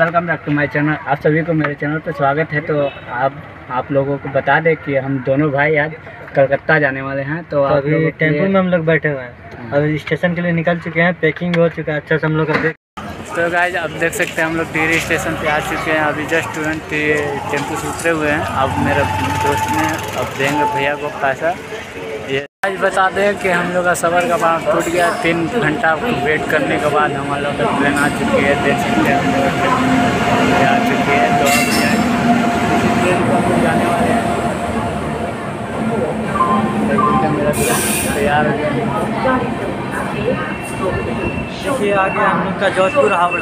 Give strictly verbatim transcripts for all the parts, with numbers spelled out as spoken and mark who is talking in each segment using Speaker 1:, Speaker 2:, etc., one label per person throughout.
Speaker 1: Welcome back to my channel. आप सभी को मेरे चैनल पर स्वागत है। तो आप आप लोगों को बता दें कि हम दोनों भाई आज कलकत्ता जाने वाले हैं। तो, तो
Speaker 2: अभी टेम्पो में हम लोग बैठे हुए हैं, अभी स्टेशन के लिए निकल चुके हैं, पैकिंग भी हो चुका है अच्छा से हम लोग का।
Speaker 1: तो गाइस अब देख सकते हैं हम लोग टिहरी स्टेशन पे आ चुके हैं। अभी जस्ट तुरंत टेम्पो से उतरे हुए हैं। अब मेरा दोस्त ने अब देंगे भैया को पैसा। ये आज बता दें कि हम लोग का सफ़र का बार टूट गया। तीन घंटा वेट करने के बाद हम लोग का ट्रेन आ चुकी है। देख सकते हैं हम लोग ट्रेन आ चुकी है। तो ट्रेन को हम लोग जाने वाले हैं। मेरा तैयार हो गया।
Speaker 2: देखिए आगे हम लोग का जोधपुर हावड़ा।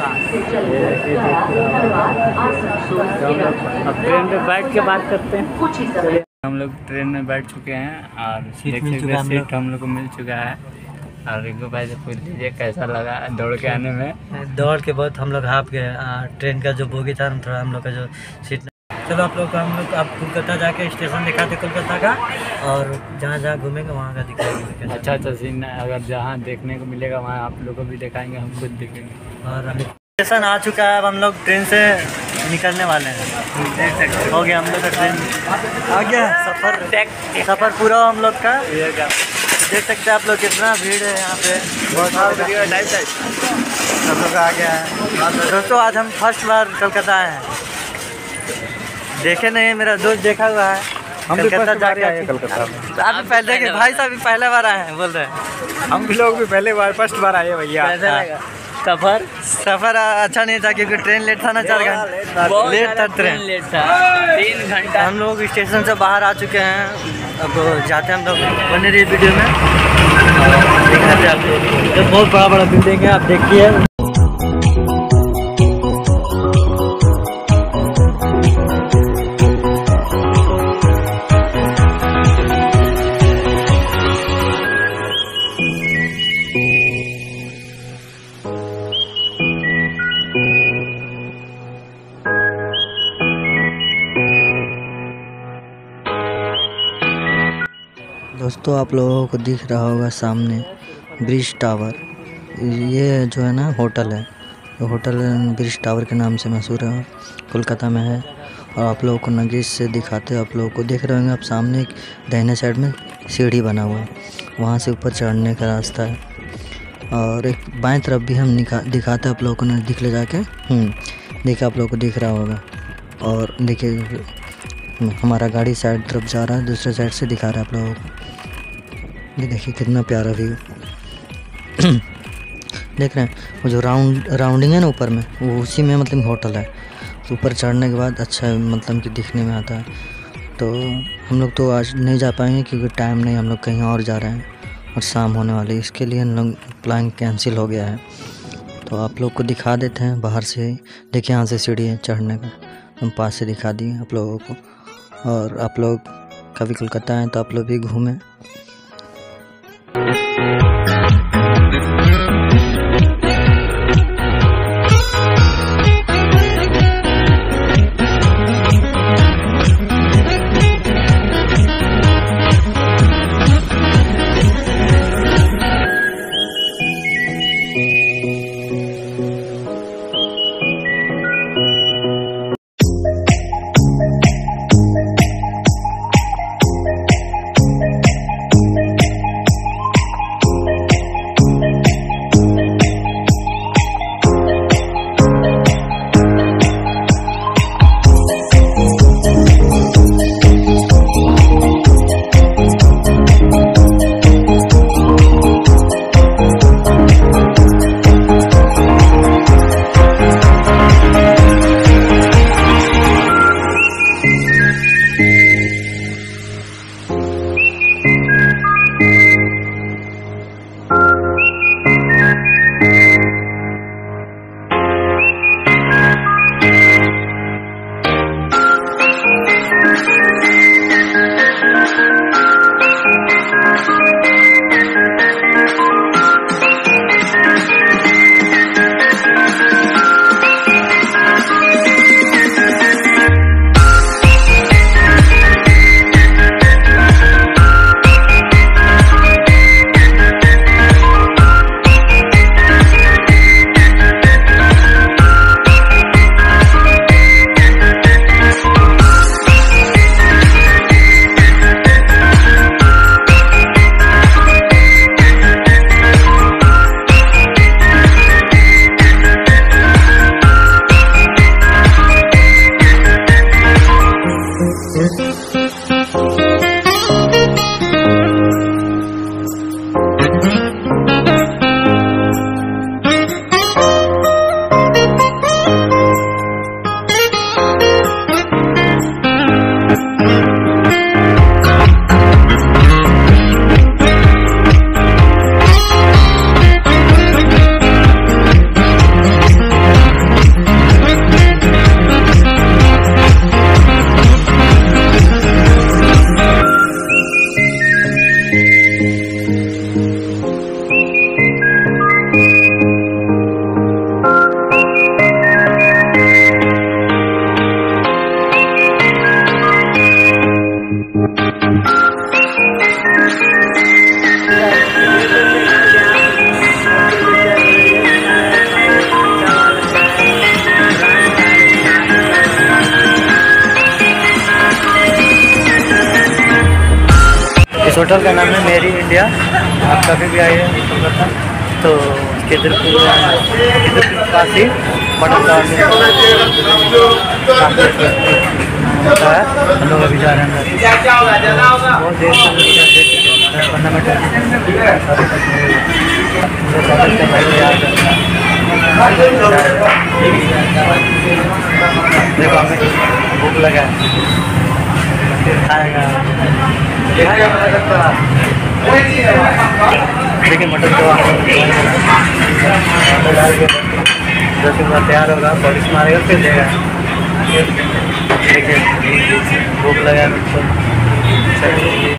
Speaker 1: अब ट्रेन पे बैठ के बात करते हैं। हम लोग ट्रेन में बैठ चुके हैं और
Speaker 2: सीट मिल चुका है,
Speaker 1: सीट हम लोग को मिल चुका है। और रिंकू भाई से पूछ लीजिए कैसा लगा दौड़ के आने में।
Speaker 2: दौड़ के बहुत हम लोग हाफ गए। ट्रेन का जो बोगी था थोड़ा हम लोग का जो सीट। चलो आप लोग हम लोग आप कोलकाता जाके स्टेशन दिखाते कोलकाता का, और जहाँ जहाँ घूमेंगे वहाँ का दिखाएंगे।
Speaker 1: अच्छा अच्छा सीन है। अगर जहाँ देखने को मिलेगा वहाँ आप लोग को भी दिखाएंगे, हम खुद देखेंगे।
Speaker 2: और स्टेशन आ चुका है। अब हम लोग ट्रेन से निकलने वाले हैं। देख सकते हो गया हम लोग का ट्रेन आ गया। सफ़र सफ़र पूरा हम लोग का। देख सकते हैं आप लोग कितना भीड़ है यहाँ पे। बहुत सब लोग आ गया है। दोस्तों आज हम फर्स्ट बार कलकत्ता आए हैं। देखे नहीं, मेरा दोस्त देखा हुआ है।
Speaker 3: हम
Speaker 2: कलकत्ता जाके
Speaker 3: आए कलकत्ता में।
Speaker 2: तो आप पहले के भाई साहब भी पहले बार आए हैं बोल रहे हैं।
Speaker 3: हम भी लोग भी पहले बार फर्स्ट बार आए भैया।
Speaker 2: सफ़र सफ़र अच्छा नहीं था क्योंकि ट्रेन लेट था ना, चार घंटे लेट था ट्रेन
Speaker 1: लेट था तीन घंटा।
Speaker 2: हम लोग स्टेशन से बाहर आ चुके हैं। अब जाते हैं हम लोग बने रही वीडियो में दिखाते हैं आप लोग। तो बहुत बड़ा बड़ा बिल्डिंग है, आप देखिए। दोस्तों आप लोगों को दिख रहा होगा सामने ब्रिज टावर। ये जो है ना होटल है, ये होटल ब्रिज टावर के नाम से मशहूर है, कोलकाता में है। और आप लोगों को नज़दीक से दिखाते हैं। आप लोगों को देख रहे होंगे आप सामने एक दाहिने साइड में सीढ़ी बना हुआ है, वहाँ से ऊपर चढ़ने का रास्ता है। और एक बाएं तरफ भी हम दिखाते हैं आप लोगों को नज़दीक ले जाके। देखिए आप लोगों को दिख रहा होगा। और देखिए हमारा गाड़ी साइड तरफ जा रहा है, दूसरे साइड से दिखा रहा है आप लोगों को। ये देखिए कितना प्यारा व्यू देख रहे हैं। वो जो राउंड राउंडिंग है ना ऊपर में, वो उसी में मतलब होटल है। तो ऊपर चढ़ने के बाद अच्छा मतलब कि दिखने में आता है। तो हम लोग तो आज नहीं जा पाएंगे क्योंकि टाइम नहीं, हम लोग कहीं और जा रहे हैं और शाम होने वाली है, इसके लिए हम लोग प्लान कैंसिल हो गया है। तो आप लोग को दिखा देते हैं बाहर से। देखिए यहाँ से सीढ़ी है चढ़ने का, हम पास से दिखा दिए आप लोगों को। और आप लोग कभी कोलकाता आए तो आप लोग भी घूमें।
Speaker 1: इस होटल का नाम है मेरी इंडिया। आप कभी भी आइए कोलकाता तो केदरपुर केदरपुर पास ही बड़ा होता है। हम लोग अभी जा रहे हैं बहुत देर से दस पंद्रह मिनट देखो हमें भूख लगा है खाएगा। देखिए मटन तो दस मिनट बाद तैयार होगा, पॉलिश मारेगा फिर देगा। देखिए भूख लगा है मुझको।